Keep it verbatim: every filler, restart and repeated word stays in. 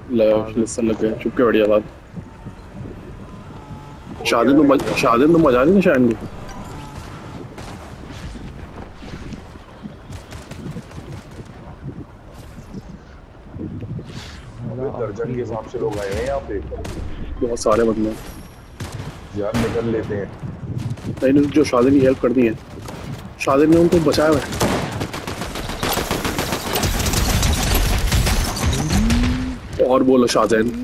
Listen लग गया चुप के बढ़िया बात। शादी तो मज, शादी तो मजा नहीं शायद नहीं। अबे दर्जन के हिसाब से लोग आए हैं यहाँ पे। बहुत सारे बंदे यार निकल लेते हैं। नहीं जो शादी की हेल्प कर दी है, शादी ने उनको बचाया हुआ है। और बोलो शाहजैन।